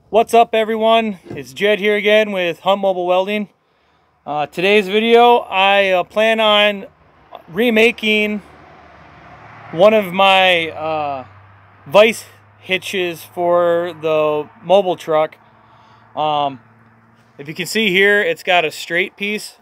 What's up, everyone? It's Jed here again with Hunt Mobile Welding. Today's video, I plan on remaking one of my vice hitches for the mobile truck. If you can see here, it's got a straight piece.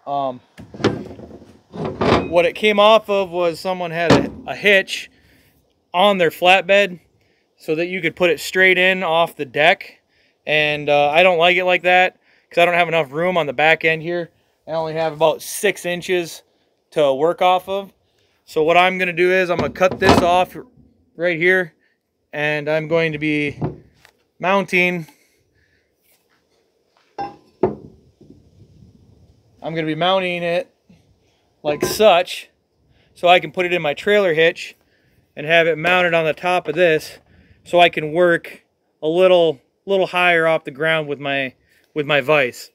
What it came off of was someone had a hitch on their flatbed so that you could put it straight in off the deck. And I don't like it like that because I don't have enough room on the back end here. I only have about 6 inches to work off of. So what I'm going to do is I'm going to cut this off right here, and I'm going to be mounting it like such so I can put it in my trailer hitch and have it mounted on the top of this so I can work a little higher off the ground with my vise.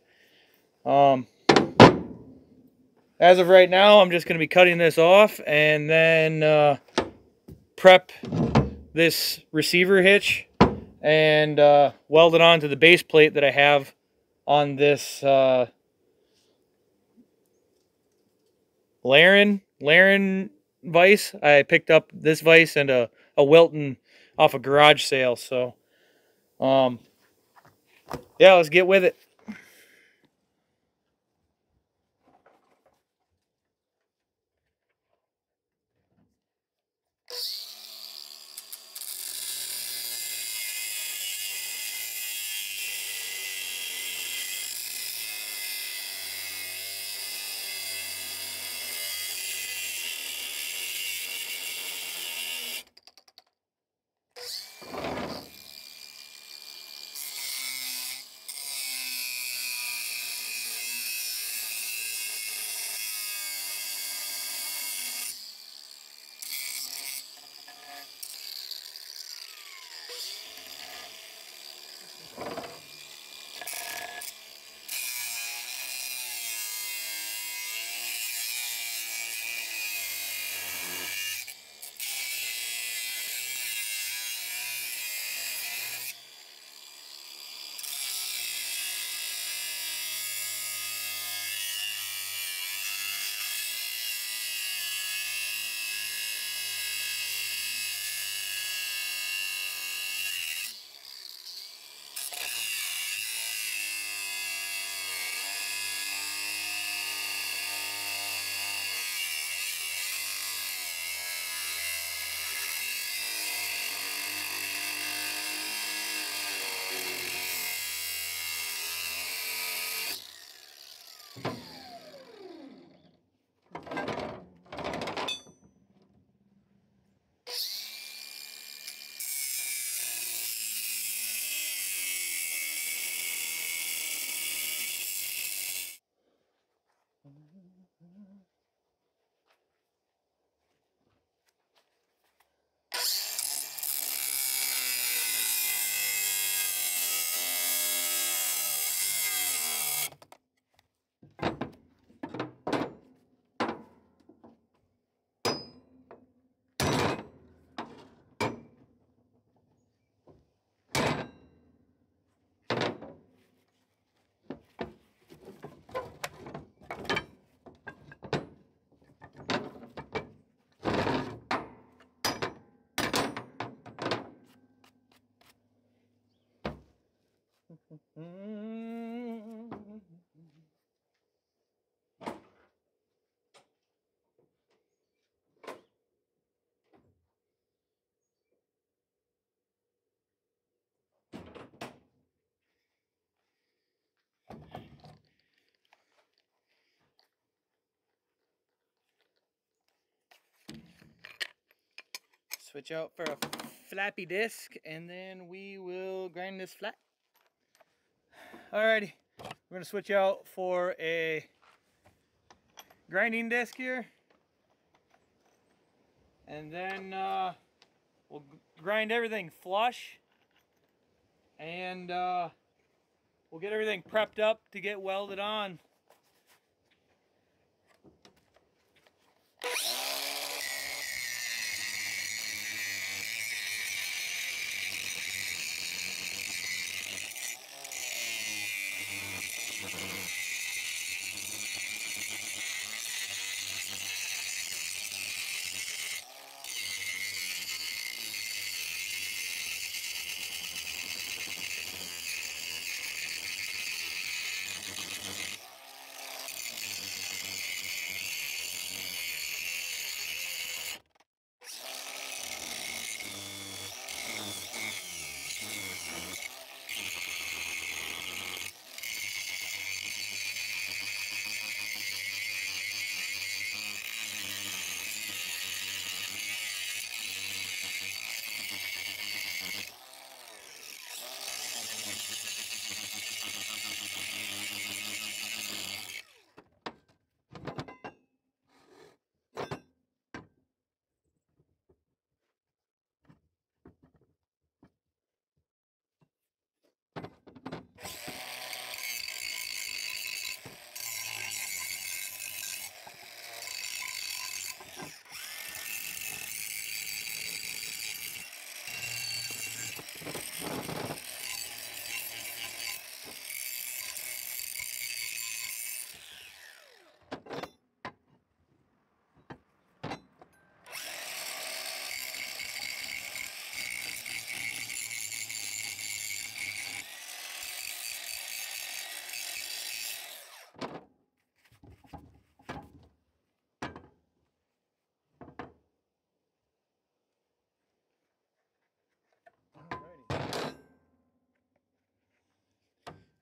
As of right now, I'm just going to be cutting this off and then prep this receiver hitch and weld it onto the base plate that I have on this Laren vise. I picked up this vise and a Wilton off a garage sale. So, yeah, let's get with it. Switch out for a flappy disc, and then we will grind this flat. Alrighty, we're gonna switch out for a grinding disc here, and then we'll grind everything flush, and we'll get everything prepped up to get welded on.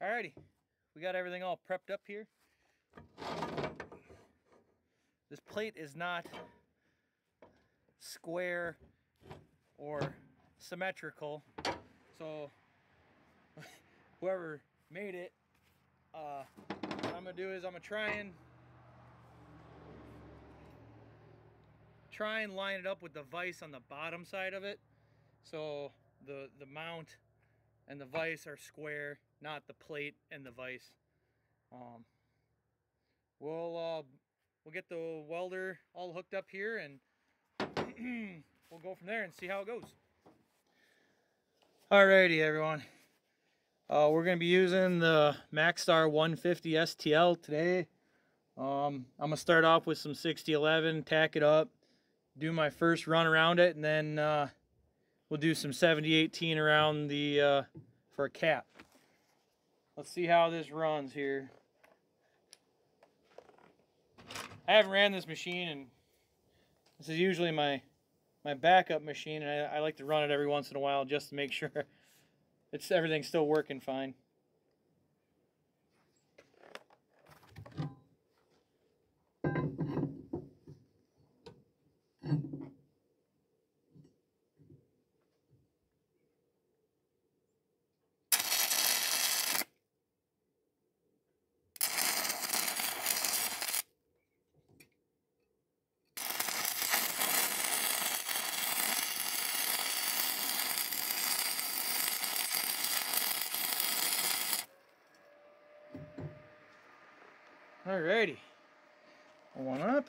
Alrighty, we got everything all prepped up here. This plate is not square or symmetrical, so whoever made it, what I'm gonna do is I'm gonna try and line it up with the vise on the bottom side of it, so the mount and the vise are square, not the plate and the vise. We'll get the welder all hooked up here, and we'll go from there and see how it goes. Alrighty, everyone. We're going to be using the Maxstar 150 STL today. I'm going to start off with some 6011, tack it up, do my first run around it, and then we'll do some 7018 around the for a cap. Let's see how this runs here. I haven't ran this machine, and this is usually my backup machine, and I like to run it every once in a while just to make sure everything's still working fine. Alrighty, one up.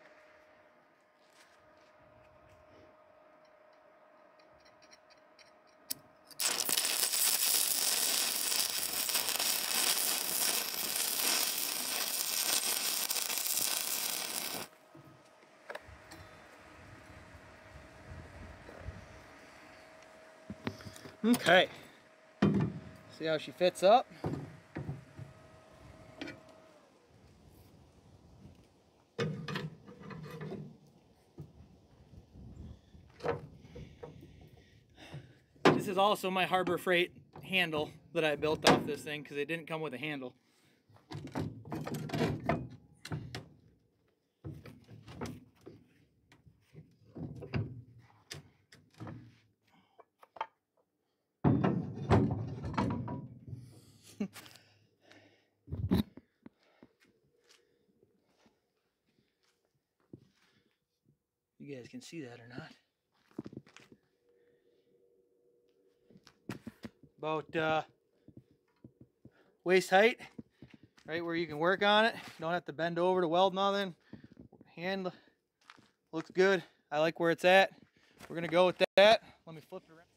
Okay, see how she fits up. This is also my Harbor Freight handle that I built off this thing because it didn't come with a handle. You guys can see that or not. About waist height, right where you can work on it. Don't have to bend over to weld nothing. Hand looks good. I like where it's at. We're gonna go with that. Let me flip it around.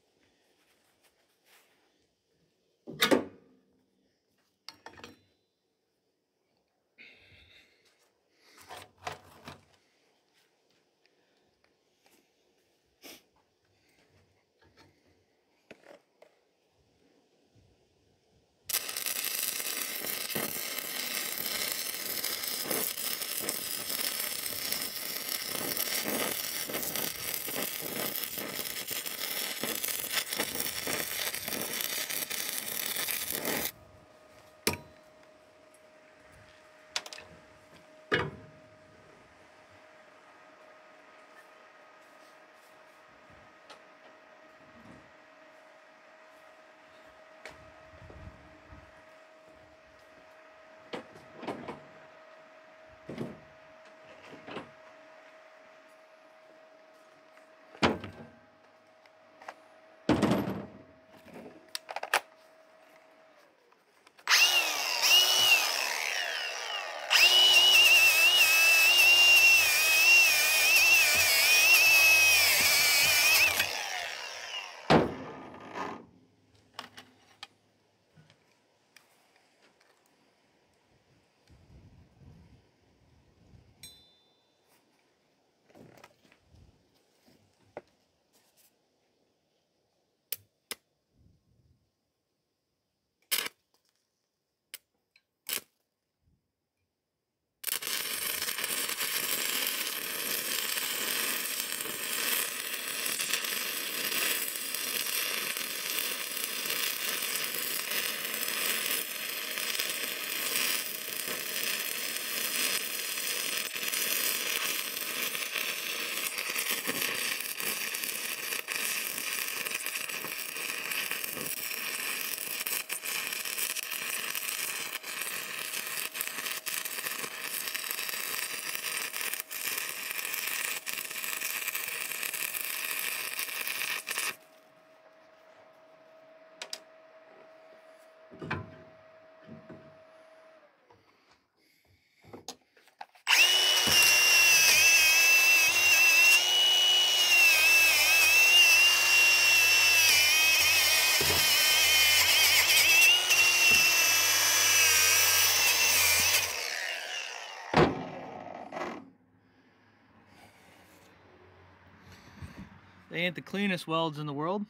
They ain't the cleanest welds in the world,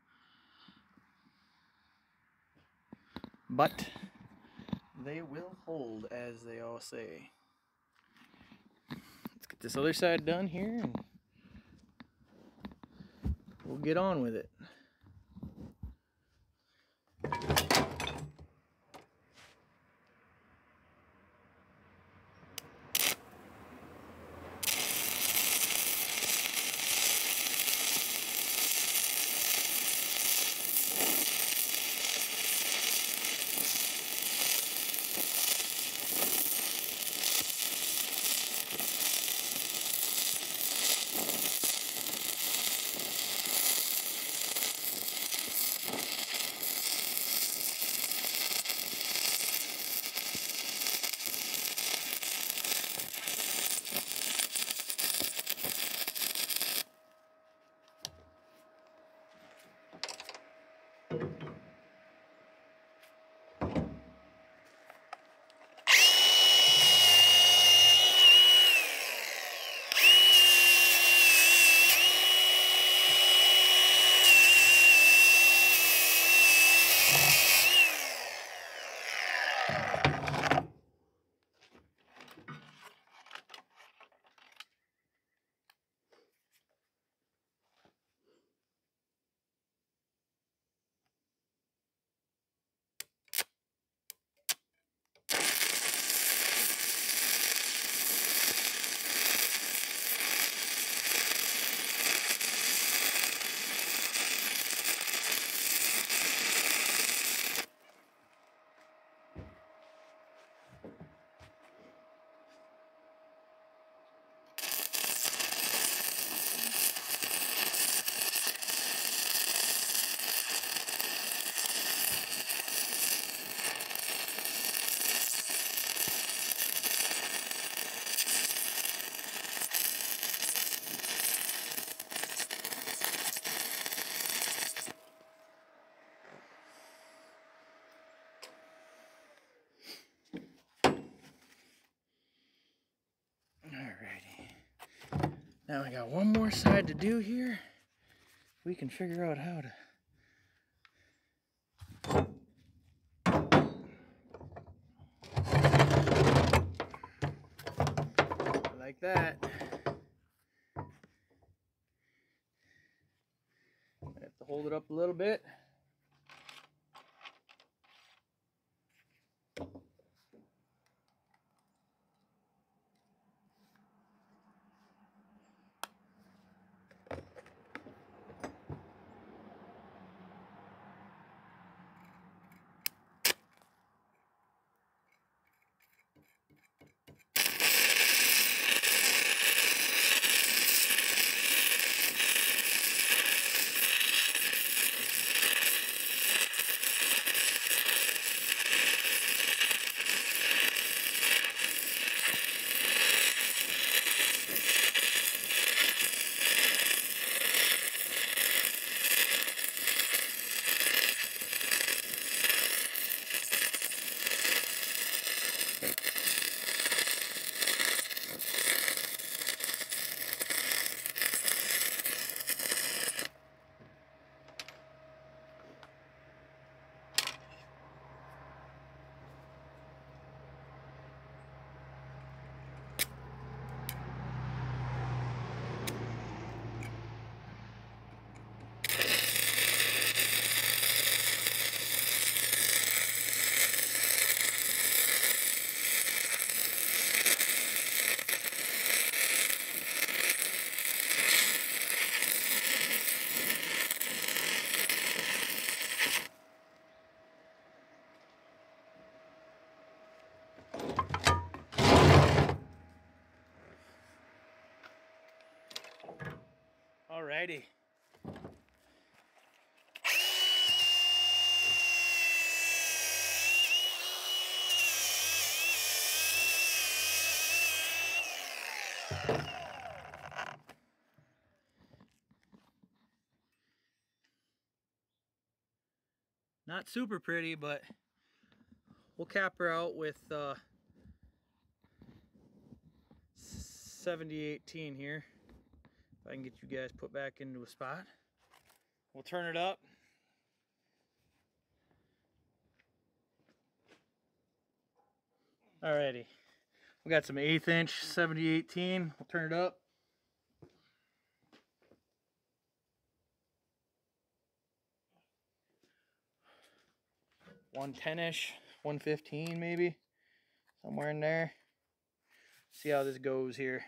but they will hold, as they all say. Let's get this other side done here and we'll get on with it. Alrighty. Now we got one more side to do here. We can figure out how to like that. I have to hold it up a little bit. Alrighty. Not super pretty, but we'll cap her out with 7018 here. I can get you guys put back into a spot. We'll turn it up. Alrighty. We got some 1/8 inch 7018. We'll turn it up. 110-ish, 115 maybe. Somewhere in there. See how this goes here.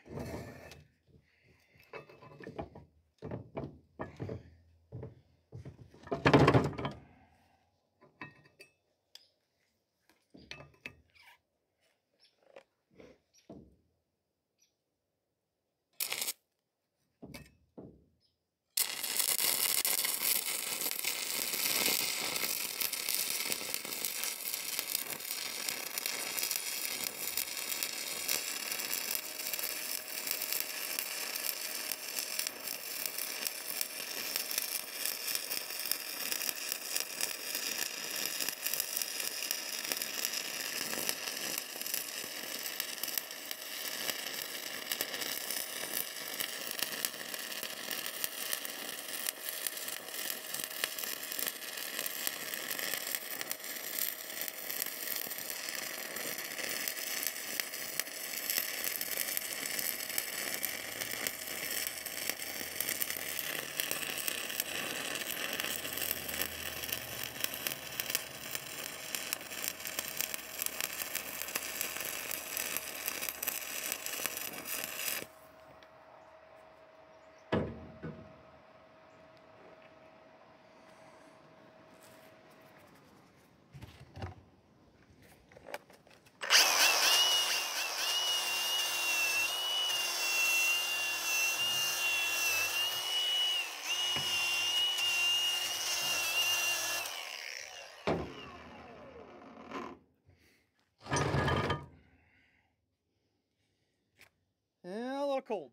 Yeah, a little cold.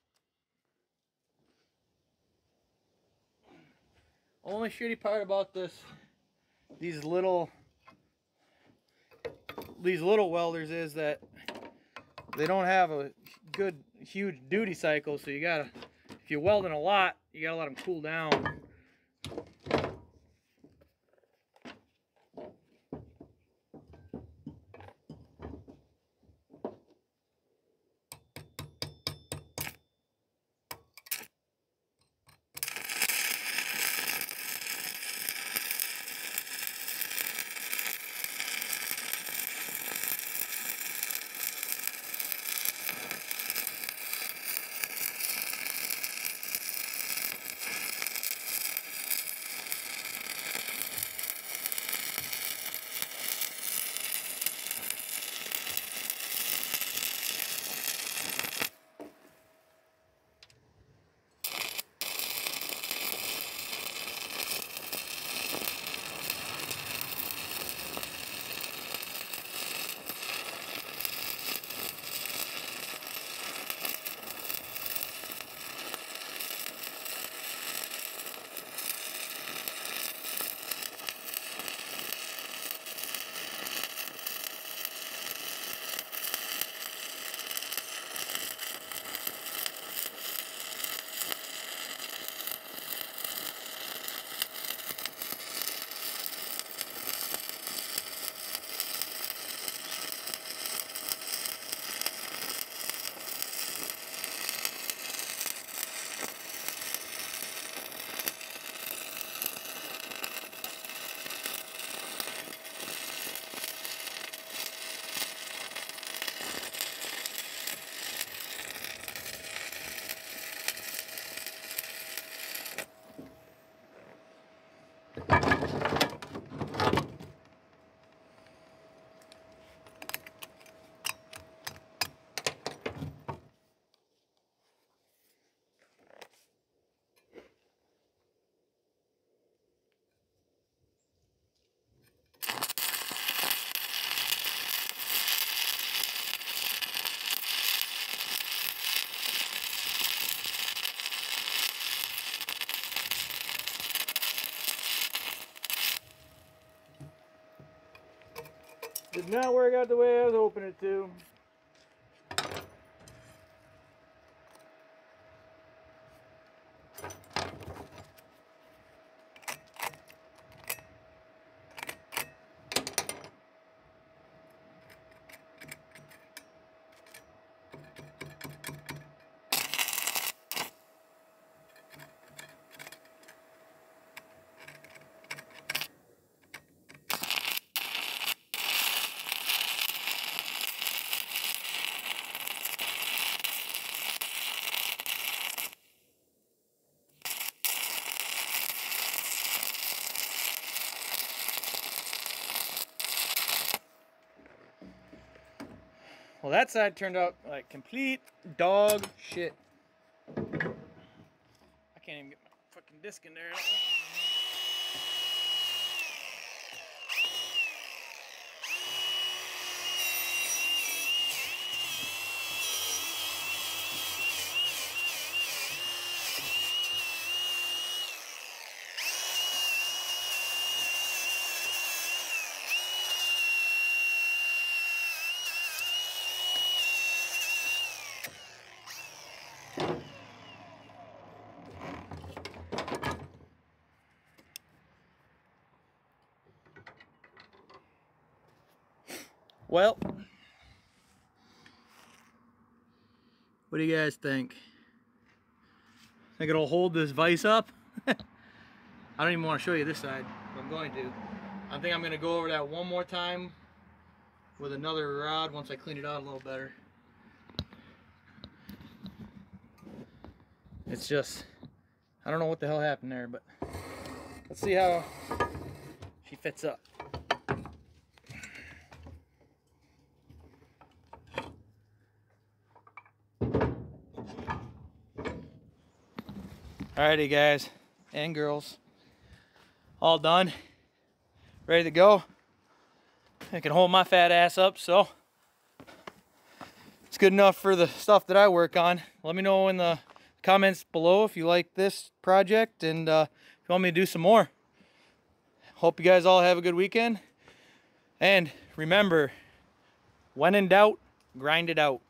Only shitty part about these little welders is that they don't have a good huge duty cycle, so you gotta, if you're welding a lot, you gotta let them cool down. Did not work out the way I was hoping it to. Well, that side turned out like complete dog shit. I can't even get my fucking disc in there. Well, what do you guys think? Think it'll hold this vise up? I don't even want to show you this side, but I'm going to. I think I'm going to go over that one more time with another rod once I clean it out a little better. It's just, I don't know what the hell happened there, but let's see how she fits up. Alrighty guys and girls, all done, ready to go. I can hold my fat ass up, so it's good enough for the stuff that I work on. Let me know in the comments below if you like this project and if you want me to do some more. Hope you guys all have a good weekend, and remember, when in doubt, grind it out.